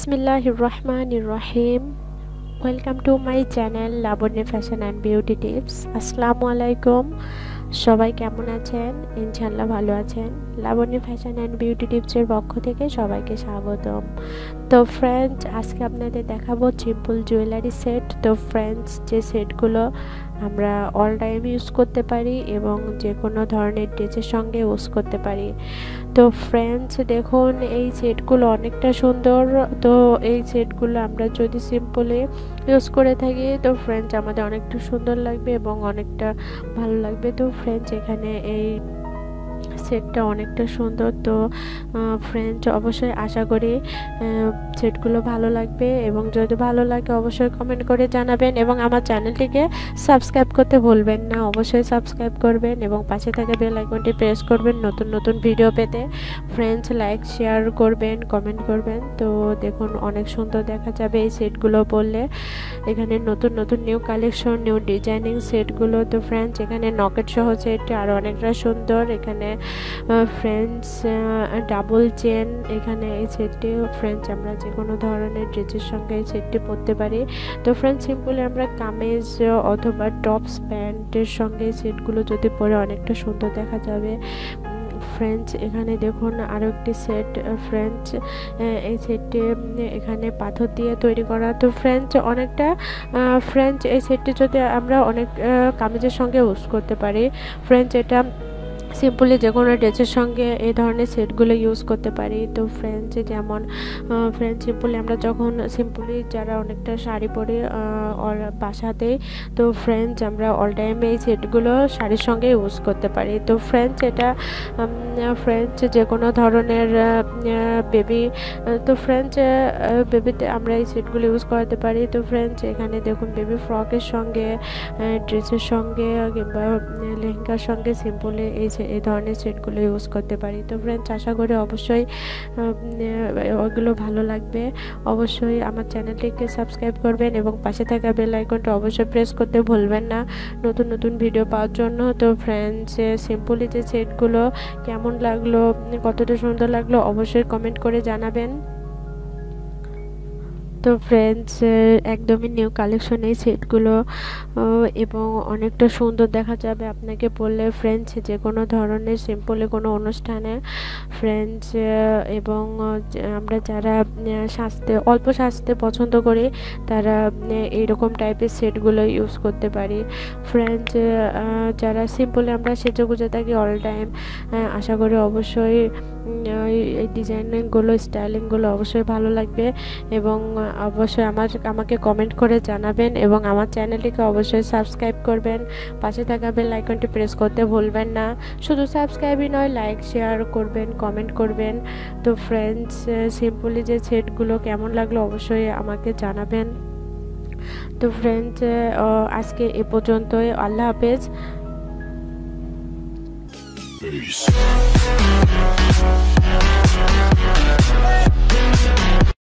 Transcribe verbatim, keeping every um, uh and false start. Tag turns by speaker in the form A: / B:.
A: বিসমিল্লাহিররহমানিররহিম। Welcome to my channel Labonya fashion and beauty tips. আসসালামু আলাইকুম, সবাই কেমন আছেন? ইনশাল্লাহ ভালো আছেন। লাবণ্য ফ্যাশন অ্যান্ড বিউটি টিপসের পক্ষ থেকে সবাইকে স্বাগতম। তো ফ্রেন্ডস, আজকে আপনাদের দেখাবো সিম্পল জুয়েলারি সেট। তো ফ্রেন্ডস, যে সেটগুলো আমরা অল টাইম ইউজ করতে পারি এবং যে কোনো ধরনের ড্রেসের সঙ্গে ইউজ করতে পারি। তো ফ্রেন্ডস দেখুন, এই সেটগুলো অনেকটা সুন্দর। তো এই সেটগুলো আমরা যদি সিম্পলি ইউজ করে থাকি তো ফ্রেন্ডস আমাদের অনেকটা সুন্দর লাগবে এবং অনেকটা ভালো লাগবে। তো ফ্রেন্ডস এখানে এই সেটটা অনেকটা সুন্দর। তো ফ্রেন্ডস অবশ্যই আশা করি সেটগুলো ভালো লাগবে এবং যদি ভালো লাগে অবশ্যই কমেন্ট করে জানাবেন এবং আমার চ্যানেলটিকে সাবস্ক্রাইব করতে ভুলবেন না। অবশ্যই সাবস্ক্রাইব করবেন এবং পাশে থাকা বেল আইকনটি প্রেস করবেন নতুন নতুন ভিডিও পেতে। ফ্রেন্ডস লাইক শেয়ার করবেন, কমেন্ট করবেন। তো দেখুন, অনেক সুন্দর দেখা যাবে এই সেটগুলো পরলে। এখানে নতুন নতুন নিউ কালেকশন, নিউ ডিজাইনিং সেটগুলো। তো ফ্রেন্ডস এখানে নকেট সহ সেট আরও অনেকটা সুন্দর। এখানে ফ্রেন্ডস ডাবল চেন, এখানে এই সেটটি ফ্রেন্ডস আমরা যে কোনো ধরনের ড্রেসের সঙ্গে এই সেটটি পরতে পারি। তো ফ্রেন্ডস সিম্পলি আমরা কামিজ অথবা টপস প্যান্টের সঙ্গে এই সেটগুলো যদি পরে অনেকটা সুন্দর দেখা যাবে। ফ্রেন্ডস এখানে দেখুন আরও একটি সেট। ফ্রেন্ডস এই সেটটি এখানে পাথর দিয়ে তৈরি করা। তো ফ্রেন্ডস অনেকটা ফ্রেন্ডস এই সেটটি যদি আমরা অনেক কামিজের সঙ্গে ইউজ করতে পারি। ফ্রেন্ডস এটা সিম্পলি যে কোনো ড্রেসের সঙ্গে এই ধরনের সেটগুলো ইউজ করতে পারি। তো ফ্রেন্ডস যেমন ফ্রেন্ডস সিম্পলি আমরা যখন সিম্পলি যারা অনেকটা শাড়ি পরে বাসাতে, তো ফ্রেন্ডস আমরা অল টাইম এই সেটগুলো শাড়ির সঙ্গে ইউজ করতে পারি। তো ফ্রেন্ডস এটা ফ্রেন্ডস যে কোনো ধরনের বেবি, তো ফ্রেন্ডস বেবিতে আমরা এই সেটগুলো ইউজ করাতে পারি। তো ফ্রেন্ডস এখানে দেখুন বেবি ফ্রকের সঙ্গে, ড্রেসের সঙ্গে কিংবা লেহেঙ্গার সঙ্গে সিম্পলি এই এই ধরনের সেটগুলো ইউজ করতে পারি। তো ফ্রেন্ডস আশা করি অবশ্যই ওগুলো ভালো লাগবে। অবশ্যই আমার চ্যানেলটিকে সাবস্ক্রাইব করবেন এবং পাশে থাকা বেল আইকনটা অবশ্যই প্রেস করতে ভুলবেন না নতুন নতুন ভিডিও পাওয়ার জন্য। তো ফ্রেন্ডস সিম্পলি যে সেটগুলো কেমন লাগলো, কতটা সুন্দর লাগলো অবশ্যই কমেন্ট করে জানাবেন। তো ফ্রেন্ডস একদমই নিউ কালেকশন এই সেটগুলো এবং অনেকটা সুন্দর দেখা যাবে আপনাকে পরলে। ফ্রেন্ডস যে কোনো ধরনের সিম্পলে কোনো অনুষ্ঠানে ফ্রেন্ডস এবং আমরা যারা সাজতে অল্প সাজতে পছন্দ করি তারা এইরকম টাইপের সেটগুলো ইউজ করতে পারি। ফ্রেন্ডস যারা সিম্পলে আমরা সেজে গুজে থাকি অল টাইম, আশা করি অবশ্যই এই ডিজাইনিংগুলো, স্টাইলিংগুলো অবশ্যই ভালো লাগবে এবং অবশ্যই আমার আমাকে কমেন্ট করে জানাবেন এবং আমার চ্যানেলটিকে অবশ্যই সাবস্ক্রাইব করবেন। পাশে থাকা বেল আইকনটি প্রেস করতে ভুলবেন না। শুধু সাবস্ক্রাইবই নয়, লাইক শেয়ার করবেন, কমেন্ট করবেন। তো ফ্রেন্ডস সিম্পলি যে সেটগুলো কেমন লাগলো অবশ্যই আমাকে জানাবেন। তো ফ্রেন্ডস আজকে এ পর্যন্তই। আল্লাহ হাফেজ। Peace.